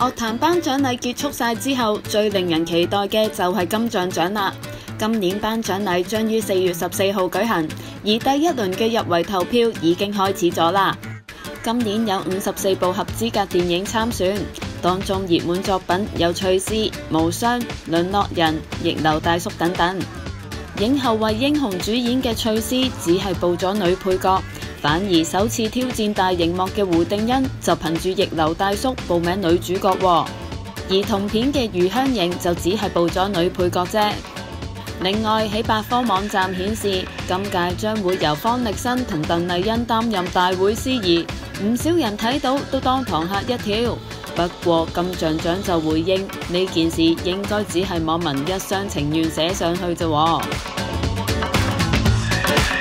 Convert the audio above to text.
樂壇頒獎禮結束晒之後，最令人期待嘅就係金像獎啦。今年頒獎禮將於4月14號舉行，而第一輪嘅入圍投票已經開始咗啦。今年有54部合資格電影參選，當中熱門作品有《翠絲》、《無雙》、《淪落人》、《逆流大叔》等等。影后為英雄主演嘅《翠絲》只係報咗女配角，反而首次挑戰大熒幕嘅胡定欣就憑住《逆流大叔》報名女主角喎。而同片嘅余香凝就只係報咗女配角啫。另外喺百科網站顯示，今屆將會由方力申同鄧麗欣擔任大會司儀，唔少人睇到都當堂嚇一跳。不過金像獎就回應呢件事應該只係網民一廂情願寫上去啫喎。